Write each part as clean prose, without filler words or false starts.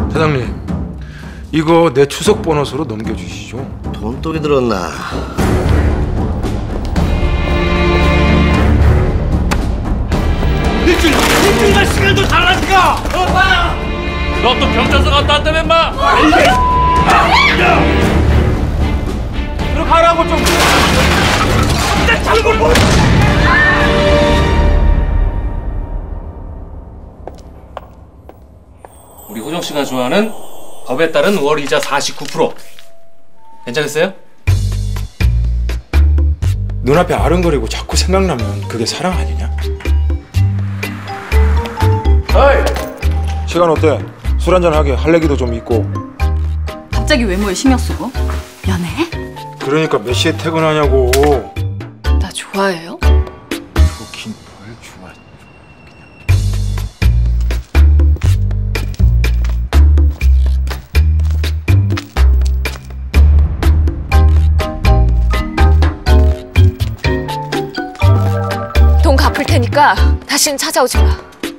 사장님, 이거 내 추석 보너스로 넘겨주시죠. 돈독이 들었나? 일주일간 시간도 달라니까! 너 또 경찰서 갔다 왔다며, 인마! 들어가라고 좀! 내 장군 뭐! 우리 호정 씨가 좋아하는 법에 따른 월 이자 49%. 괜찮겠어요? 눈앞에 아른거리고 자꾸 생각나면 그게 사랑 아니냐? 어이! 시간 어때? 술 한잔 하게 할 얘기도 좀 있고. 갑자기 외모에 신경 쓰고? 연애? 그러니까 몇 시에 퇴근하냐고. 나 좋아해요? 좋긴 뭘 좋아. 돈 갚을 테니까 다시는 찾아오지 마.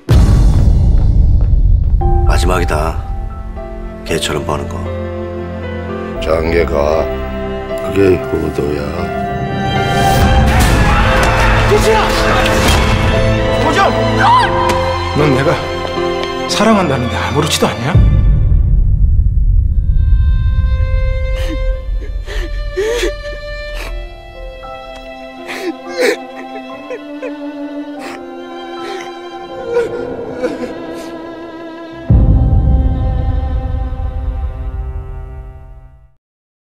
마지막이다. 개처럼 버는 거. 장계가 그게 효도야. 넌 내가 사랑한다는데 아무렇지도 않냐?